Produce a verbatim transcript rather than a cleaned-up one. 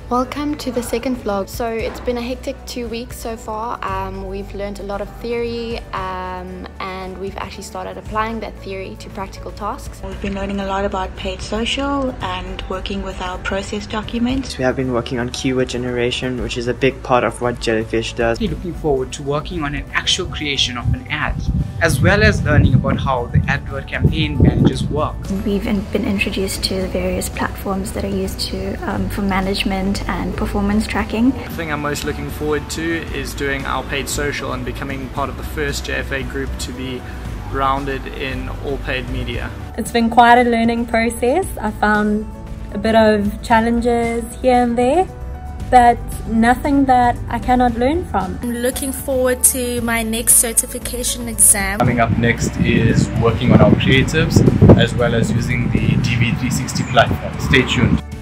Welcome to the second vlog. So it's been a hectic two weeks so far. Um, we've learned a lot of theory um, and we've actually started applying that theory to practical tasks. We've been learning a lot about paid social and working with our process documents. We have been working on keyword generation, which is a big part of what Jellyfish does. We're looking forward to working on an actual creation of an ad, as well as learning about how the AdWord campaign managers work. We've been introduced to the various platforms that are used to um, for management and performance tracking. The thing I'm most looking forward to is doing our paid social and becoming part of the first J F A group to be grounded in all paid media. It's been quite a learning process. I found a bit of challenges here and there, but nothing that I cannot learn from. I'm looking forward to my next certification exam. Coming up next is working on our creatives as well as using the D V three sixty platform. Stay tuned.